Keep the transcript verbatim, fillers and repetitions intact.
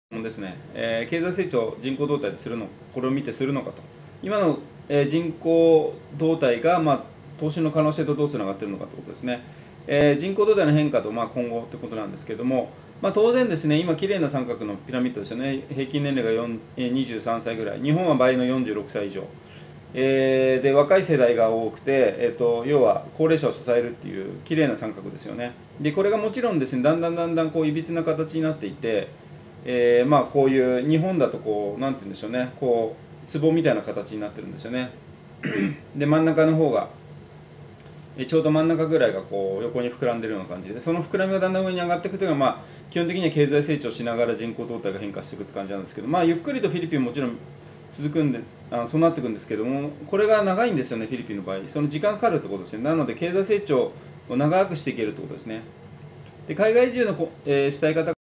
ですね、えー経済成長、人口動態でするの、これを見てするのかと、今の、えー人口動態が、まあ、投資の可能性とどうつながっているのかということですね。えー人口動態の変化と、まあ、今後ということなんですけれども、まあ、当然ですね、今、綺麗な三角のピラミッドですよね、平均年齢がよんえーにじゅうさんさいぐらい、日本は倍のよんじゅうろくさい以上。えーで若い世代が多くて、えーと、要は高齢者を支えるっていう綺麗な三角ですよね。でこれがもちろんですね、だんだんだんだんこういびつな形になっていて、えーまあ、こういう日本だとこうなんて言うんでしょうね、こう壺みたいな形になってるんですよね。で真ん中の方がえちょうど真ん中ぐらいがこう横に膨らんでるような感じで、その膨らみがだんだん上に上がっていくというのは、まあ、基本的には経済成長しながら人口動態が変化していくって感じなんですけど、まあ、ゆっくりとフィリピンももちろん続くんです、あそうなっていくんですけども、これが長いんですよね、フィリピンの場合、その時間かかるってことですね。なので経済成長を長くしていけるってことですね。で海外移住のこ、えーしたい方